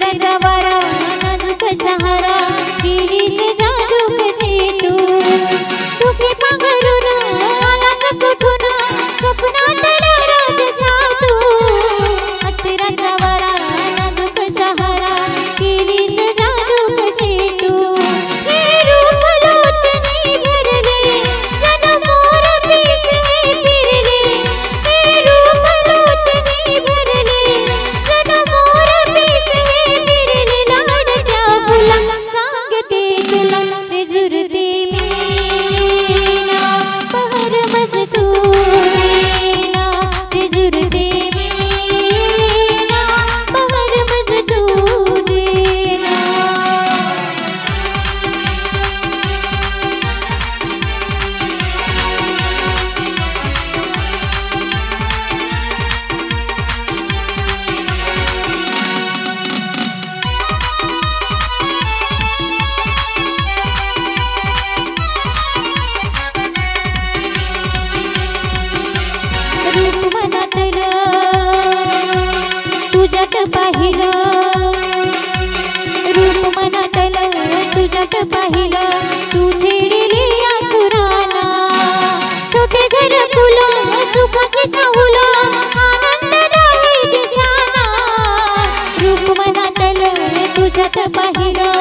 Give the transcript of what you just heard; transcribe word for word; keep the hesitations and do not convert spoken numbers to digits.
अत्तराचा वारा नाजूक शहारा केलीस जादू कशी तू डोके पांघरून आलास कुठून स्वप्नात राजसा तू अत्तराचा वारा नाजूक शहारा केलीस जादू कशी तू हे रूप लोचनी भरले जन मोर पिसे फिरले हे रूप लोचनी भरले जन मोर पिसे फिरले लाडक्या फुला सांगते तुला रे झुरते मीना पहर मज तू मीना रे झुरते मीना पहर मज तू देना रूप मनातलं तुझ्यात पाहिलं रूप मनातलं तुझ्यात पाहिलं तू छेडिली आसुराना छोटे घर फुलं सुखाचे चाहुलं आनंद नाही दिशाना रूप मनातलं तुझ्यात पाहिलं